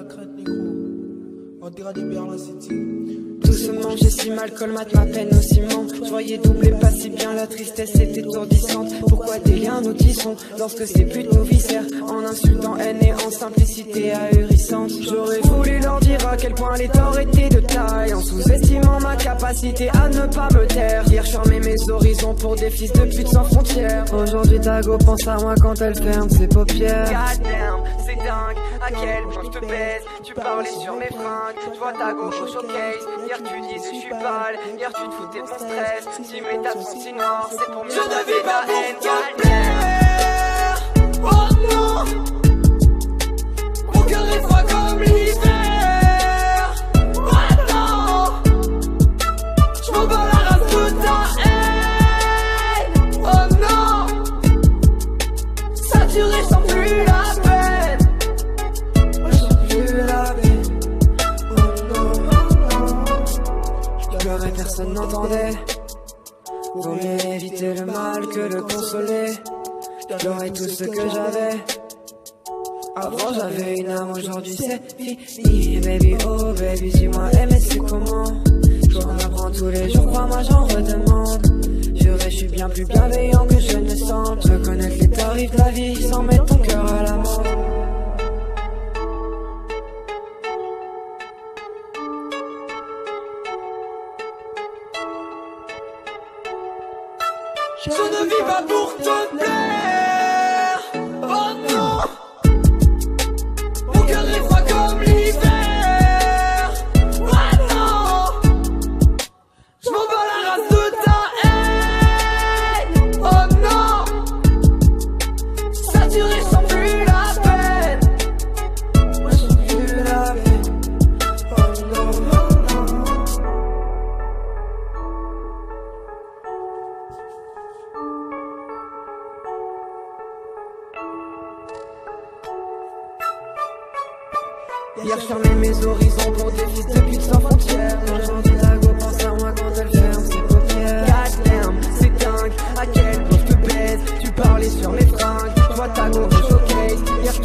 crête, négro. On dirait des Berlin City. Doucement, j'ai si mal, colmate ma peine au ciment. Je voyais doubler pas si bien, la tristesse est étourdissante. Pourquoi des liens nous tissons lorsque c'est plus de nos viscères? En insultant haine et en simplicité ahurissante. J'aurais voulu leur dire à quel point les torts étaient de taille, en sous-estimant ma capacité à ne pas me taire. Hier fermer mes horizons pour des fils de pute sans frontières. Aujourd'hui ta go pense à moi quand elle ferme ses paupières. God damn, c'est dingue, à quel point je te baise. Tu parlais sur mes fringues, je vois ta go au showcase. Hier tu disais je suis pâle, hier tu te foutais de mon stress. Si mes tapes sont si noires, c'est pour mieux. Je ne vis pas pour te plaire. Oh non, mon cœur est froid comme l'hiver. Oh non, je m'en bats la race de ta haine. Oh non, saturé sans plus la peine. Moi je sens plus la peine. Oh non, je pleurais, personne n'entendait. Vaut mieux éviter le mal que le consoler. J'aurais tout ce que j'avais. Avant j'avais une âme, aujourd'hui c'est fini. Baby, oh baby, dis-moi aimer c'est comment? J'en apprends tous les jours, crois-moi j'en redemande. Je suis bien plus bienveillant que je ne le sens. Reconnaître les tarifs de la vie sans mettre ton cœur à l'amende. Je ne vis pas pour te plaire. Oh non, mon cœur est froid comme l'hiver. Oh non, je m'en bats la race de ta haine. Oh non, saturé sans plus la peine. Moi je sens plus la peine. Oh non, oh non. Hier fermer mes horizons pour des fils de pute sans frontières. Aujourd'hui ta go pense à moi quand elle ferme ses paupières. God damn, c'est dingue, à quel point je te baise. Tu parlais sur mes fringues, je vois ta go au showcase. Hier